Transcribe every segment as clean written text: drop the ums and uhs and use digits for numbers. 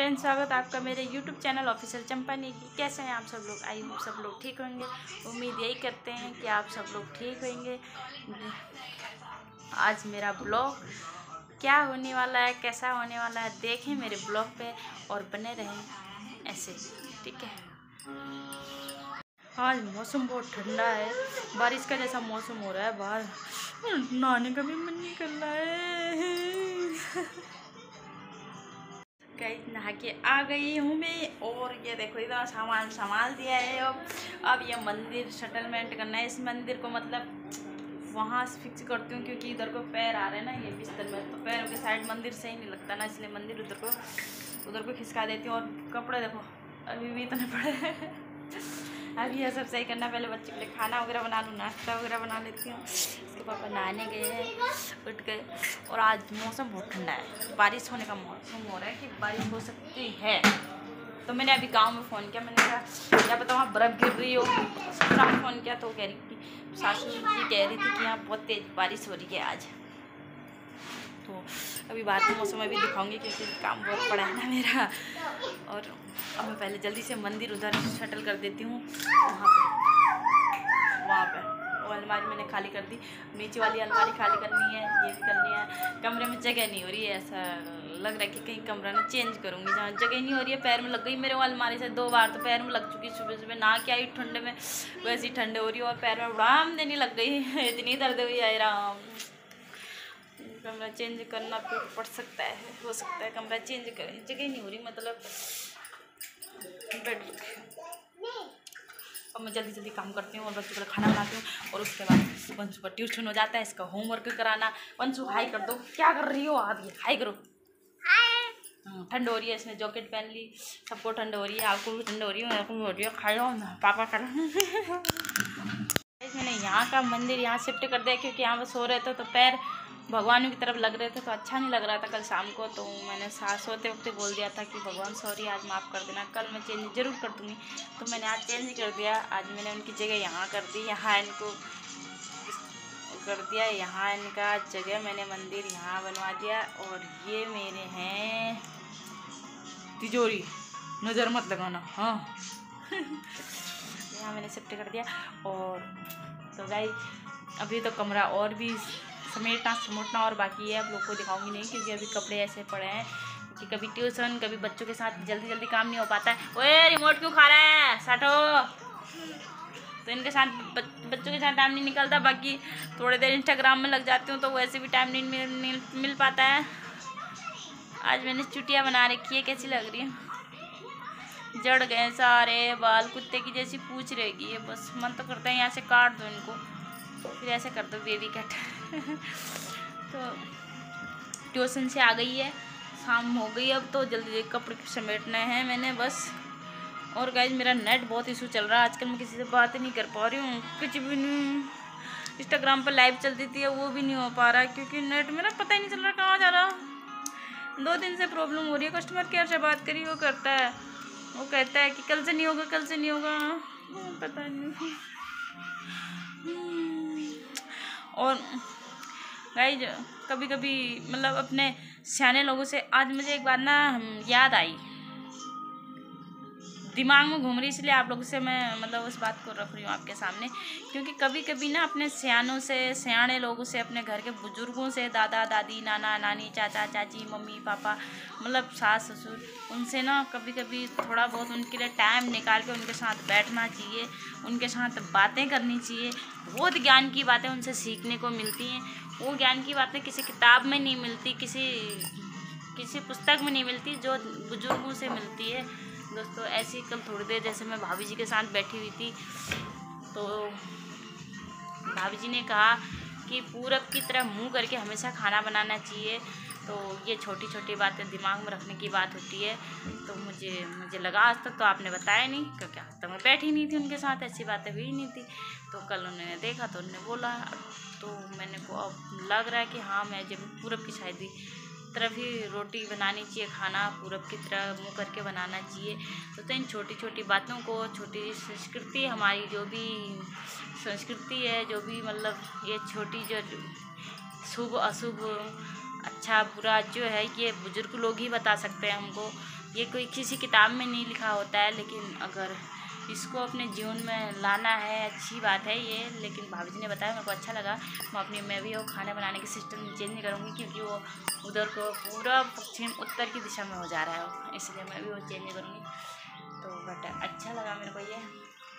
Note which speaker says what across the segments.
Speaker 1: Friends, स्वागत है आपका मेरे YouTube चैनल ऑफिशियल चंपा ने की। कैसे हैं आप सब लोग? आई होप सब लोग ठीक होंगे। उम्मीद यही करते हैं कि आप सब लोग ठीक होंगे। आज मेरा ब्लॉग क्या होने वाला है, कैसा होने वाला है, देखें मेरे ब्लॉग पे और बने रहें ऐसे, ठीक है। आज मौसम बहुत ठंडा है, बारिश का जैसा मौसम हो रहा है। बाहर नहाने का भी मन नहीं कर रहा है। नहा के आ गई हूँ मैं, और ये देखो इधर सामान संभाल दिया है। अब ये मंदिर सेटलमेंट करना है। इस मंदिर को मतलब वहाँ फिक्स करती हूँ, क्योंकि इधर को पैर आ रहे हैं ना ये बिस्तर में, तो पैरों के साइड मंदिर सही नहीं लगता ना, इसलिए मंदिर उधर को खिसका देती हूँ। और कपड़े देखो अभी भी इतने पड़े हैं। अभी ये सब सही करना, पहले बच्चे के लिए खाना वगैरह बना लूँ, नाश्ता वगैरह बना लेती हूँ। उसके पापा नहाने गए हैं, उठ गए। और आज मौसम बहुत ठंडा है, बारिश होने का मौसम हो रहा है कि बारिश हो सकती है। तो मैंने अभी गांव में फ़ोन किया, मैंने कहा क्या पता वहाँ बर्फ़ गिर रही हो। ससुर में फ़ोन किया तो कह रही थी, सासू जी कह रही थी कि यहाँ बहुत तेज़ बारिश हो रही है आज। तो अभी बाहर का मौसम अभी दिखाऊंगी, क्योंकि काम बहुत पड़ा है ना मेरा। और अब मैं पहले जल्दी से मंदिर उधर शटल कर देती हूँ। वहाँ पे वो अलमारी मैंने खाली कर दी, नीचे वाली अलमारी खाली करनी है, ये भी करनी है। कमरे में जगह नहीं हो रही है, ऐसा लग रहा है कि कहीं कमरा ना चेंज करूँगी। जहाँ जगह नहीं हो रही है, पैर में लग गई मेरे वो अलमारी से 2 बार, तो पैर में लग चुकी। सुबह सुबह नहा के आई ठंडे में, वैसी ठंड हो रही है और पैर में उड़ाम देने लग गई। इतनी दर्द हुई है राम। कमरा चेंज करना पड़ सकता है, हो सकता है कमरा चेंज करें, जगह नहीं हो रही। मतलब बेड अब मैं जल्दी जल्दी काम करती हूँ और बच्चों को खाना बनाती हूँ। और उसके बाद वंशु का ट्यूशन हो जाता है, इसका होमवर्क कराना। वंशु हाई कर दो, क्या कर रही हो आप? ये हाई करो। ठंड हो रही है, इसने जैकेट पहन ली, सबको ठंड हो रही है, आपको भी ठंड हो रही है, मेरे को भी हो रही है। खाओ पापा कर। मैंने यहाँ का मंदिर यहाँ शिफ्ट कर दिया, क्योंकि यहाँ पर सो रहे थे तो पैर भगवानों की तरफ लग रहे थे, तो अच्छा नहीं लग रहा था कल शाम को। तो मैंने सोते वक्त बोल दिया था कि भगवान सॉरी, आज माफ़ कर देना, कल मैं चेंज ज़रूर कर दूँगी। तो मैंने आज चेंज कर दिया। आज मैंने उनकी जगह यहाँ कर दी, यहाँ इनको कर दिया, यहाँ इनका जगह मैंने मंदिर यहाँ बनवा दिया। और ये मेरे हैं तिजोरी, नज़र मत लगाना, हाँ। यहाँ मैंने शिफ्ट कर दिया। और तो गाइस अभी तो कमरा और भी समेटना और बाकी है, अब लोग को दिखाऊंगी नहीं, क्योंकि अभी कपड़े ऐसे पड़े हैं कि कभी ट्यूशन कभी बच्चों के साथ जल्दी जल्दी काम नहीं हो पाता है। ओए रिमोट क्यों खा रहा है, साठो। तो इनके साथ बच्चों के साथ टाइम नहीं निकलता। बाकी थोड़ी देर इंस्टाग्राम में लग जाती हूँ, तो वैसे भी टाइम नहीं मिल पाता है। आज मैंने चुटिया बना रखी है, कैसी लग रही है? जड़ गए सारे बाल, कुत्ते की जैसी पूछ रहेगी है। बस मन तो करता है यहाँ से काट दो इनको, फिर ऐसे कर दो बेबी कट। तो ट्यूशन से आ गई है, शाम हो गई, अब तो जल्दी कपड़े समेटने हैं मैंने बस। और गाइज मेरा नेट बहुत इशू चल रहा है आजकल, मैं किसी से बात नहीं कर पा रही हूँ, कुछ भी नहीं। इंस्टाग्राम पर लाइव चलती थी, वो भी नहीं हो पा रहा, क्योंकि नेट मेरा पता ही नहीं चल रहा कहाँ जा रहा। 2 दिन से प्रॉब्लम हो रही है। कस्टमर केयर से बात करी, वो करता है, वो कहता है कि कल से नहीं होगा, कल से नहीं होगा, पता नहीं। और गाइज कभी कभी मतलब अपने सियाने लोगों से आज मुझे एक बात ना याद आई, दिमाग में घूम रही, इसलिए आप लोगों से मैं मतलब उस बात को रख रही हूँ आपके सामने। क्योंकि कभी कभी ना अपने सियानों से, सियाने लोगों से, अपने घर के बुजुर्गों से, दादा दादी, नाना नानी, चाचा चाची, मम्मी पापा, मतलब सास ससुर, उनसे ना कभी कभी थोड़ा बहुत उनके लिए टाइम निकाल के उनके साथ बैठना चाहिए, उनके साथ बातें करनी चाहिए। बहुत ज्ञान की बातें उनसे सीखने को मिलती हैं। वो ज्ञान की बातें किसी किताब में नहीं मिलती, किसी पुस्तक में नहीं मिलती, जो बुजुर्गों से मिलती है। दोस्तों ऐसी कल थोड़ी देर जैसे मैं भाभी जी के साथ बैठी हुई थी, तो भाभी जी ने कहा कि पूरब की तरह मुंह करके हमेशा खाना बनाना चाहिए। तो ये छोटी छोटी बातें दिमाग में रखने की बात होती है। तो मुझे लगा आज तक तो आपने बताया नहीं, क्योंकि आज तक मैं बैठी नहीं थी उनके साथ, ऐसी बातें हुई नहीं थी। तो कल उन्होंने देखा तो उन्होंने बोला, तो मैंने को अब लग रहा है कि हाँ मैं जब पूरब की शादी तरफ ही रोटी बनानी चाहिए, खाना पूरब की तरह मुँह करके बनाना चाहिए। तो इन छोटी छोटी बातों को, छोटी संस्कृति, हमारी जो भी संस्कृति है, जो भी मतलब ये छोटी जो शुभ अशुभ, अच्छा बुरा जो है, ये बुजुर्ग लोग ही बता सकते हैं हमको। ये कोई किसी किताब में नहीं लिखा होता है, लेकिन अगर इसको अपने जीवन में लाना है अच्छी बात है ये। लेकिन भाभी जी ने बताया, मेरे को अच्छा लगा। मैं भी वो खाना बनाने की सिस्टम चेंज नहीं करूँगी, क्योंकि वो उधर को पूरा पश्चिम उत्तर की दिशा में हो जा रहा है, इसलिए मैं भी वो चेंज नहीं करूँगी। तो बट अच्छा लगा मेरे को ये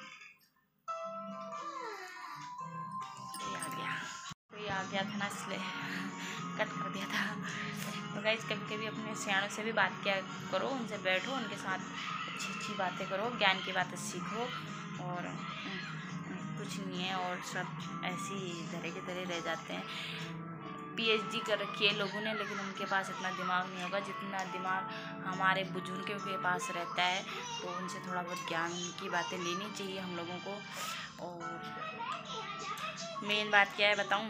Speaker 1: आ गया था ना, इसलिए कट कर दिया था। तो गाइस कभी कभी अपने सियाणों से भी बात किया करो, उनसे बैठो, उनके साथ अच्छी अच्छी बातें करो, ज्ञान की बातें सीखो। और कुछ नहीं है, और सब ऐसे ही धरे के धरे रह जाते हैं। पीएचडी कर रखी है लोगों ने, लेकिन उनके पास इतना दिमाग नहीं होगा जितना दिमाग हमारे बुजुर्गों के पास रहता है। तो उनसे थोड़ा बहुत ज्ञान की बातें लेनी चाहिए हम लोगों को। और मेन बात क्या है बताऊं,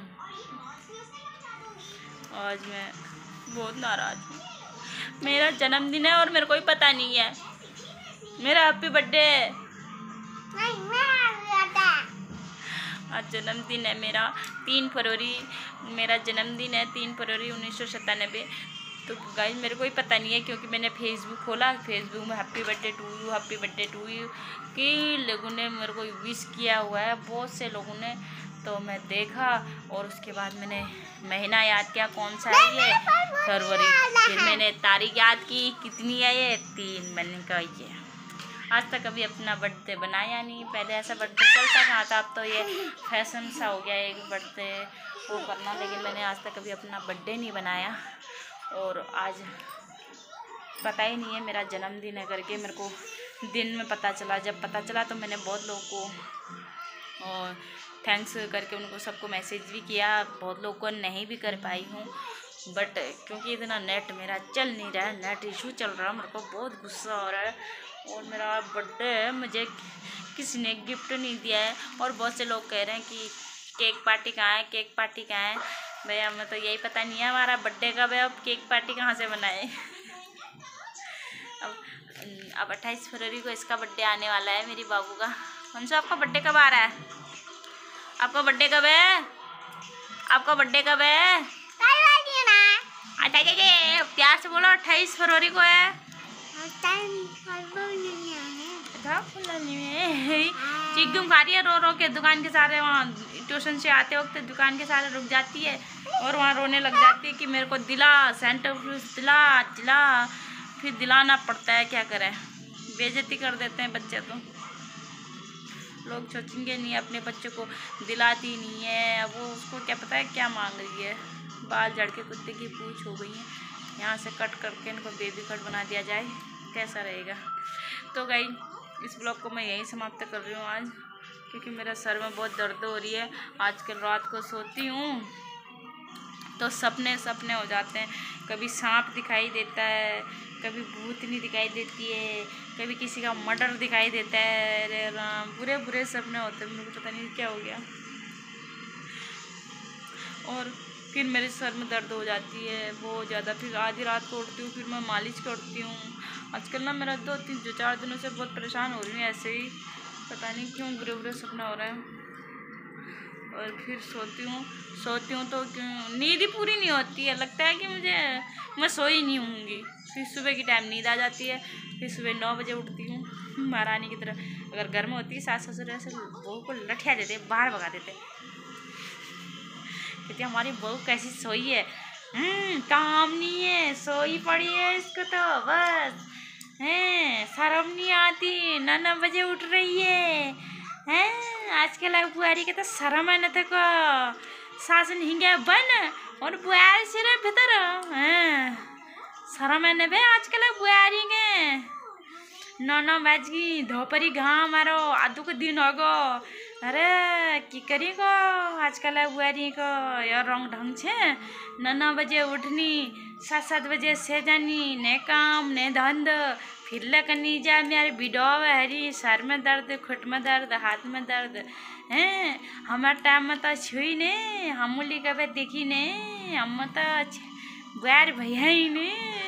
Speaker 1: आज मैं बहुत नाराज़ हूँ। मेरा जन्मदिन है और मेरे को ही पता नहीं है। मेरा हैप्पी बर्थडे है। आज जन्मदिन है मेरा, 3 फरवरी मेरा जन्मदिन है, 3 फरवरी 1997। तो गाइस मेरे को ही पता नहीं है, क्योंकि मैंने फेसबुक खोला, फेसबुक में हैप्पी बर्थडे टू यू कई लोगों ने मेरे को विश किया हुआ है, बहुत से लोगों ने। तो मैं देखा और उसके बाद मैंने महीना याद किया कौन सा है ये, फरवरी। फिर मैंने तारीख याद की कितनी है ये, 3 महीने का ये। आज तक कभी अपना बर्थडे बनाया नहीं, पहले ऐसा बर्थडे चलता कहाँ था, अब तो ये फैशन सा हो गया एक बर्थडे वो करना। लेकिन मैंने आज तक कभी अपना बर्थडे नहीं बनाया, और आज पता ही नहीं है मेरा जन्मदिन है करके। मेरे को दिन में पता चला, जब पता चला तो मैंने बहुत लोगों को और थैंक्स करके उनको सबको मैसेज भी किया, बहुत लोगों को नहीं भी कर पाई हूँ। बट क्योंकि इतना नेट मेरा चल नहीं रहा है, नेट इशू चल रहा है, मेरे को बहुत गुस्सा हो रहा है। और मेरा बर्थडे है, मुझे किसी ने गिफ्ट नहीं दिया है, और बहुत से लोग कह रहे हैं कि केक पार्टी कहाँ है, केक पार्टी कहाँ है। भैया हमें तो यही पता नहीं है हमारा बर्थडे कब है, अब केक पार्टी कहाँ से बनाए। अब 28 फरवरी को इसका बर्थडे आने वाला है, मेरी बाबू का। हमसे आपका बर्थडे कब आ रहा है? आपका बर्थडे कब है? आपका बर्थडे कब है? अच्छा प्यार से बोलो, 28 फरवरी को है। चिकन खा रही है रो रो के, दुकान के सारे वहाँ ट्यूशन से आते वक्त दुकान के सारे रुक जाती है और वहाँ रोने लग जाती है कि मेरे को दिला, सेंटर फ्रूट दिला। फिर दिलाना पड़ता है, क्या करें, बेइज्जती कर देते हैं बच्चे। तो लोग सोचेंगे नहीं अपने बच्चे को दिलाती नहीं है, वो उसको क्या पता है क्या मांग रही है। बाल झड़ के कुत्ते की पूंछ हो गई है, यहाँ से कट करके इनको बेबी कट बना दिया जाए, कैसा रहेगा। तो गाइस इस ब्लॉग को मैं यहीं समाप्त कर रही हूँ आज, क्योंकि मेरा सर में बहुत दर्द हो रही है। आजकल रात को सोती हूँ तो सपने हो जाते हैं, कभी सांप दिखाई देता है, कभी भूतनी दिखाई देती है, कभी किसी का मर्डर दिखाई देता है। अरे राम, बुरे बुरे सपने होते हैं, मुझे पता नहीं क्या हो गया। और फिर मेरे सर में दर्द हो जाती है बहुत ज़्यादा, फिर आधी रात को उठती हूँ, फिर मैं मालिश करती हूँ। आजकल ना मेरा 2-4 दिनों से बहुत परेशान हो रही हूँ, ऐसे ही पता नहीं क्यों बुरे बुरे सपने हो रहे हैं। और फिर सोती हूँ तो क्यों नींद ही पूरी नहीं होती है, लगता है कि मैं सोई नहीं होंगी। फिर सुबह की टाइम नींद आ जाती है, फिर सुबह 9 बजे उठती हूँ महारानी की तरह। अगर घर में होती सास ससुर ऐसे बहू को लठिया देते, बाहर भगा देते, कहती हमारी बहू कैसी सोई है, काम नहीं है, सोई पड़ी है इसको तो बस हैं, शर्म नहीं आती, 9 बजे उठ रही है हैं। आजकल बुआरी के तो शर्म है न थे को, सास हिंगे बन और बुआरी से रे भीतर हैं, शर्म है न बे आजकल बुआरी के। 9 बज गई, दोपहरी घाम मारो, आधु को दिन होगो। अरे की करी को आजकल बुआरी को यार रंग ढंग छे, 9 बजे उठनी, 7 बजे से जानी, ने काम ने धंध, फिर लकनी जा मेरे बिडोव हरी, सर में दर्द, खुट में दर्द, हाथ में दर्द हैं। हमारे टाइम में तो छुई ने, हम मुली कभी देखी ने, हम तो बुआर भैया ही ने।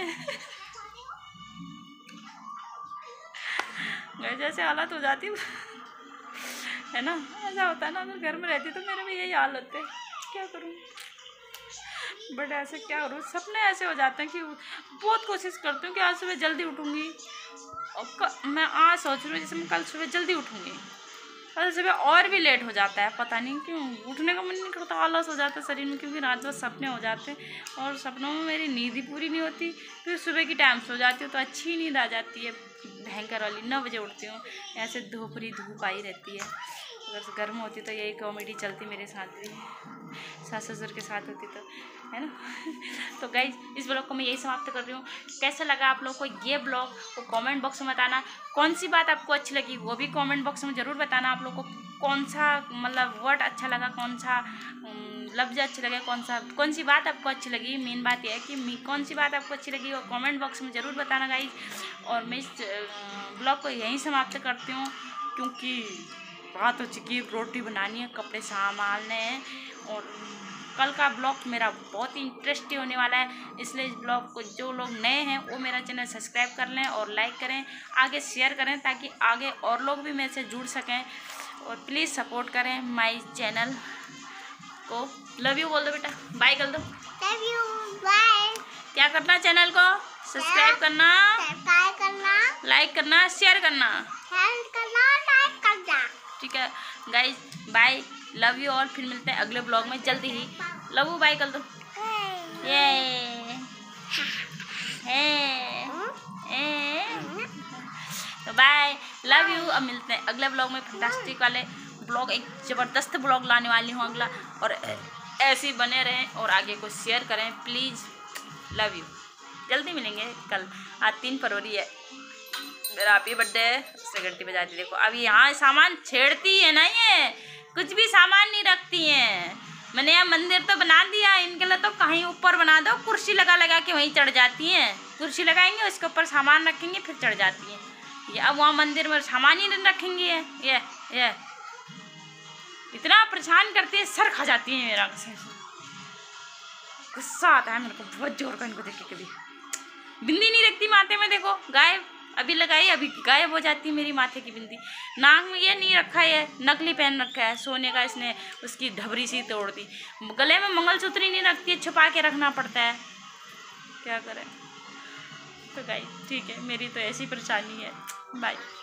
Speaker 1: जैसे हालत हो जाती है ना, ऐसा होता है ना। अगर घर में रहती तो मेरे भी यही हाल होते, क्या करूँ। बट ऐसे क्या हो रहा है, सपने ऐसे हो जाते हैं कि बहुत कोशिश करती हूँ कि आज सुबह जल्दी उठूँगी, और मैं आज सोच रही हूँ जैसे मैं कल सुबह जल्दी उठूँगी, कल सुबह और भी लेट हो जाता है, पता नहीं क्यों उठने का मन नहीं करता, आलस हो जाता है शरीर में, क्योंकि रात भर सपने हो जाते हैं और सपनों में मेरी नींद ही पूरी नहीं होती। फिर सुबह की टाइम सो जाती हूँ तो अच्छी नींद आ जाती है भयंकर वाली। 9 बजे उठती हूँ, ऐसे धूप आई रहती है। अगर गर्म होती तो यही कॉमेडी चलती मेरे साथ भी, सास ससुर के साथ होती तो, है ना। तो गाइज इस ब्लॉग को मैं यही समाप्त कर रही हूँ। कैसा लगा आप लोग को ये ब्लॉग वो कमेंट बॉक्स में बताना। कौन सी बात आपको अच्छी लगी वो भी कमेंट बॉक्स में ज़रूर बताना। आप लोग को कौन सा मतलब वर्ड अच्छा लगा, कौन सा लफ्ज़ अच्छे लगे, कौन सी बात आपको अच्छी लगी। मेन बात यह है कि कौन सी बात आपको अच्छी लगी और कमेंट बॉक्स में ज़रूर बताना गाइज। और मैं इस ब्लॉग को यहीं समाप्त करती हूँ क्योंकि बात हो चुकी है, रोटी बनानी है, कपड़े संभालने हैं और कल का ब्लॉग मेरा बहुत ही इंटरेस्टिंग होने वाला है। इसलिए इस ब्लॉग को जो लोग नए हैं वो मेरा चैनल सब्सक्राइब कर लें और लाइक करें, आगे शेयर करें ताकि आगे और लोग भी मेरे से जुड़ सकें। और प्लीज़ सपोर्ट करें माय चैनल को। लव यू बोल दो बेटा, बाय कर दो।
Speaker 2: Love you, bye.
Speaker 1: क्या करना, चैनल को सब्सक्राइब करना, लाइक करना, शेयर करना,
Speaker 2: लाइक करना।
Speaker 1: ठीक है guys, bye, love you all. फिर मिलते हैं अगले ब्लॉग में जल्दी ही। लव यू, बाय कर दो। ये तो बाय, लव यू। अब मिलते हैं अगले ब्लॉग में, फैंटास्टिक वाले ब्लॉग, एक ज़बरदस्त ब्लॉग लाने वाली हूँ अगला। और ऐसे ही बने रहें और आगे को शेयर करें प्लीज़। Love you. जल्दी मिलेंगे कल। आज 3 फरवरी है, मेरा हैप्पी बर्थडे है। उससे घंटी बजाती देखो। अब यहाँ सामान छेड़ती है ना, ये कुछ भी सामान नहीं रखती हैं। मैंने यहाँ मंदिर तो बना दिया, इनके लिए तो कहीं ऊपर बना दो, कुर्सी लगा के वहीं चढ़ जाती हैं। कुर्सी लगाएंगे उसके ऊपर सामान रखेंगे फिर चढ़ जाती हैं। ये अब वहाँ मंदिर में सामान ही नहीं रखेंगी है। ये इतना परेशान करती है, सर खा जाती है मेरा। गुस्सा आता है मेरे को बहुत जोर का इनको देख के। कभी बिंदी नहीं रखती माथे में, देखो गायब, अभी लगाई अभी गायब हो जाती है मेरी माथे की बिंदी। नाक में ये नहीं रखा है, नकली पहन रखा है सोने का, इसने उसकी धबरी सी तोड़ दी। गले में मंगलसूत्र ही नहीं रखती है, छुपा के रखना पड़ता है, क्या करें। तो गाइस ठीक है, मेरी तो ऐसी परेशानी है। बाय।